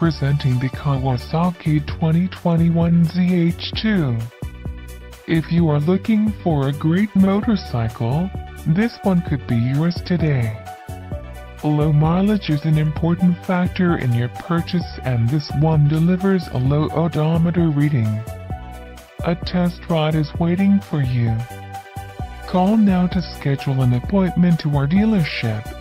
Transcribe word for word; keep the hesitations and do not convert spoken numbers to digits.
presenting the Kawasaki twenty twenty-one Z H two. If you are looking for a great motorcycle, this one could be yours today. Low mileage is an important factor in your purchase, and this one delivers a low odometer reading. A test ride is waiting for you. Call now to schedule an appointment to our dealership.